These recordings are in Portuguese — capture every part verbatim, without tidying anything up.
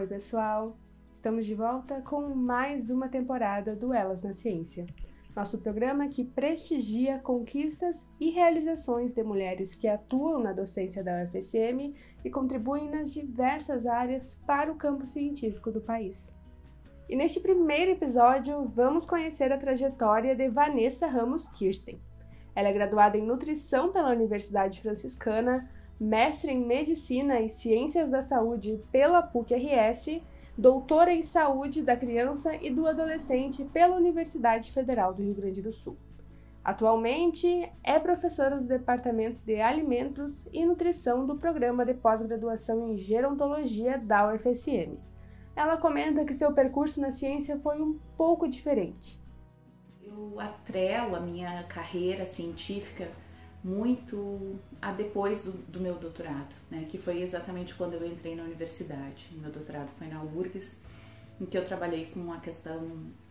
Oi, pessoal! Estamos de volta com mais uma temporada do Elas na Ciência, nosso programa que prestigia conquistas e realizações de mulheres que atuam na docência da U F S M e contribuem nas diversas áreas para o campo científico do país. E neste primeiro episódio, vamos conhecer a trajetória de Vanessa Ramos Kirsten. Ela é graduada em Nutrição pela Universidade Franciscana, mestre em Medicina e Ciências da Saúde pela P U C R S, doutora em Saúde da Criança e do Adolescente pela Universidade Federal do Rio Grande do Sul. Atualmente, é professora do Departamento de Alimentos e Nutrição do Programa de Pós-Graduação em Gerontologia da U F S M. Ela comenta que seu percurso na ciência foi um pouco diferente. Eu atrelo a minha carreira científica muito a depois do, do meu doutorado, né, que foi exatamente quando eu entrei na universidade. O meu doutorado foi na U R G S, em que eu trabalhei com a questão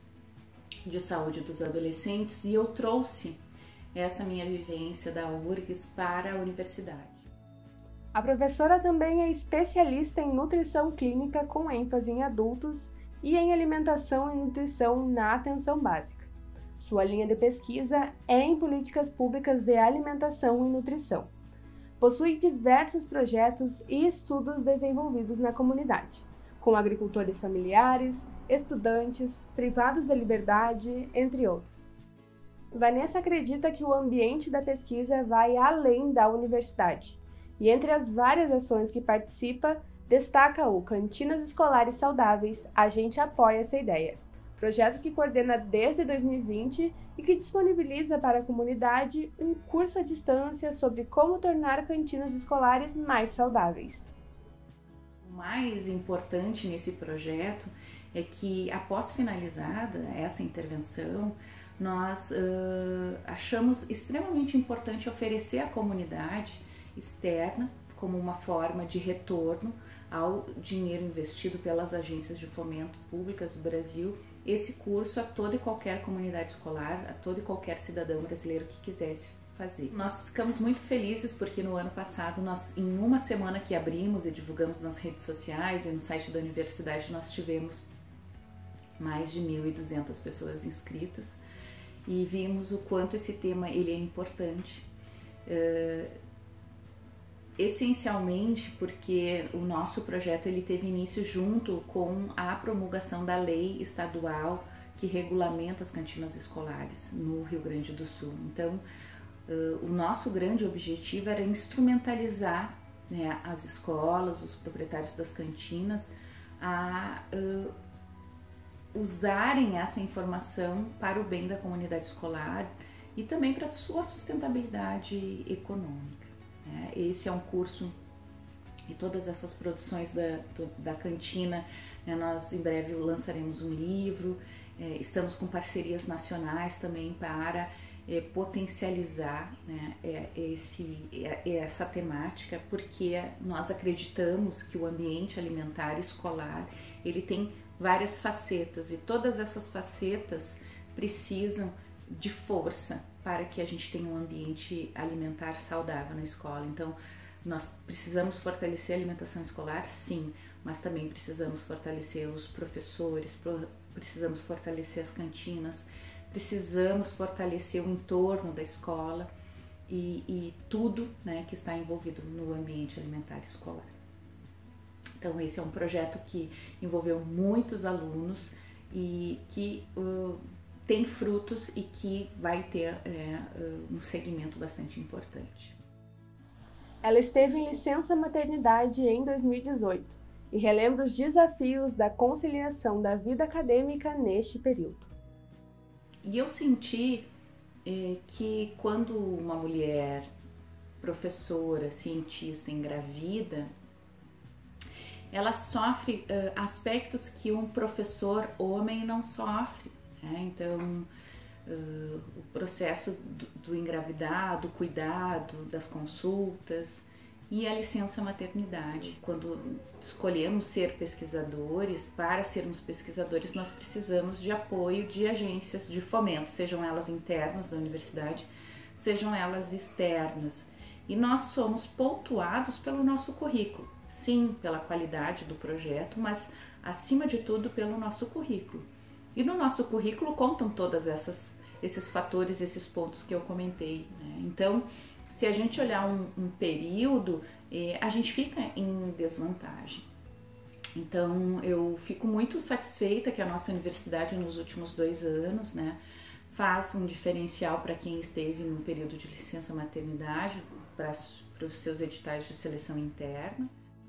de saúde dos adolescentes e eu trouxe essa minha vivência da U R G S para a universidade. A professora também é especialista em nutrição clínica com ênfase em adultos e em alimentação e nutrição na atenção básica. Sua linha de pesquisa é em políticas públicas de alimentação e nutrição. Possui diversos projetos e estudos desenvolvidos na comunidade, com agricultores familiares, estudantes, privados da liberdade, entre outros. Vanessa acredita que o ambiente da pesquisa vai além da universidade, e entre as várias ações que participa, destaca o Cantinas Escolares Saudáveis, a gente apoia essa ideia. Projeto que coordena desde dois mil e vinte e que disponibiliza para a comunidade um curso à distância sobre como tornar cantinas escolares mais saudáveis. O mais importante nesse projeto é que, após finalizada essa intervenção, nós uh, achamos extremamente importante oferecer à comunidade externa como uma forma de retorno ao dinheiro investido pelas agências de fomento públicas do Brasil, esse curso a toda e qualquer comunidade escolar, a todo e qualquer cidadão brasileiro que quisesse fazer. Nós ficamos muito felizes porque no ano passado, nós, em uma semana que abrimos e divulgamos nas redes sociais e no site da universidade, nós tivemos mais de mil e duzentas pessoas inscritas e vimos o quanto esse tema ele é importante. Uh, Essencialmente porque o nosso projeto ele teve início junto com a promulgação da lei estadual que regulamenta as cantinas escolares no Rio Grande do Sul. Então, uh, o nosso grande objetivo era instrumentalizar, né, as escolas, os proprietários das cantinas, a uh, usarem essa informação para o bem da comunidade escolar e também para a sua sustentabilidade econômica. Esse é um curso e todas essas produções da, da cantina, né, nós em breve lançaremos um livro, é, estamos com parcerias nacionais também para é, potencializar, né, é, esse, é, essa temática, porque nós acreditamos que o ambiente alimentar escolar ele tem várias facetas e todas essas facetas precisam de força para que a gente tenha um ambiente alimentar saudável na escola. Então, nós precisamos fortalecer a alimentação escolar, sim, mas também precisamos fortalecer os professores, precisamos fortalecer as cantinas, precisamos fortalecer o entorno da escola e, e tudo, né, que está envolvido no ambiente alimentar escolar. Então, esse é um projeto que envolveu muitos alunos e que uh, tem frutos e que vai ter é, um segmento bastante importante. Ela esteve em licença maternidade em dois mil e dezoito e relembra os desafios da conciliação da vida acadêmica neste período. E eu senti é, que quando uma mulher professora, cientista, engravida, ela sofre uh, aspectos que um professor homem não sofre. É, então, uh, o processo do, do engravidar, do cuidado, das consultas e a licença maternidade. Quando escolhemos ser pesquisadores, para sermos pesquisadores nós precisamos de apoio de agências de fomento, sejam elas internas da universidade, sejam elas externas. E nós somos pontuados pelo nosso currículo. sim, pela qualidade do projeto, mas acima de tudo pelo nosso currículo. E no nosso currículo contam todas essas esses fatores, esses pontos que eu comentei, né? Então, se a gente olhar um, um período, eh, a gente fica em desvantagem. Então, eu fico muito satisfeita que a nossa universidade nos últimos dois anos, né, faz um diferencial para quem esteve no período de licença maternidade, para os seus editais de seleção interna.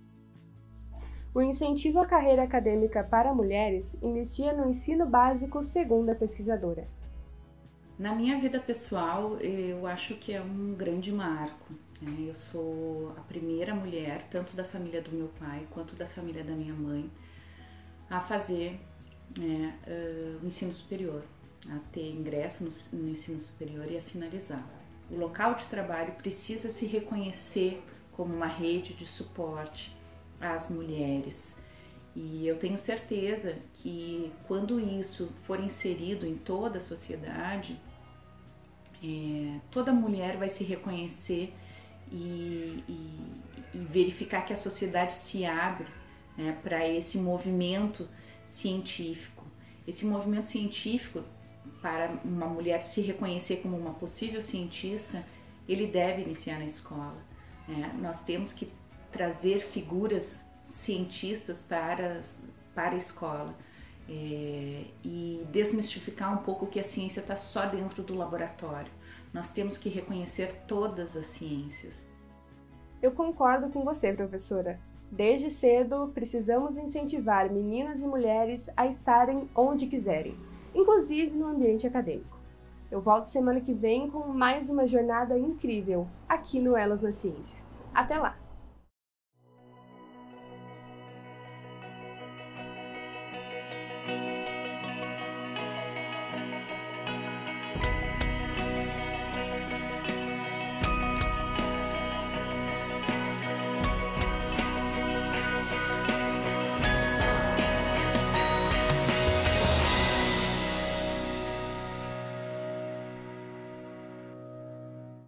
O incentivo à carreira acadêmica para mulheres inicia no ensino básico, segundo a pesquisadora. Na minha vida pessoal, eu acho que é um grande marco. Né? Eu sou a primeira mulher, tanto da família do meu pai quanto da família da minha mãe, a fazer né, uh, o ensino superior, a ter ingresso no, no ensino superior e a finalizar. O local de trabalho precisa se reconhecer como uma rede de suporte às mulheres. E eu tenho certeza que quando isso for inserido em toda a sociedade, é, toda mulher vai se reconhecer e, e, e verificar que a sociedade se abre né, para esse movimento científico. Esse movimento científico, para uma mulher se reconhecer como uma possível cientista, ele deve iniciar na escola. Né? Nós temos que trazer figuras cientistas para, para a escola é, e desmistificar um pouco que a ciência está só dentro do laboratório. Nós temos que reconhecer todas as ciências. Eu concordo com você, professora. Desde cedo, precisamos incentivar meninas e mulheres a estarem onde quiserem, inclusive no ambiente acadêmico. Eu volto semana que vem com mais uma jornada incrível aqui no Elas na Ciência. Até lá!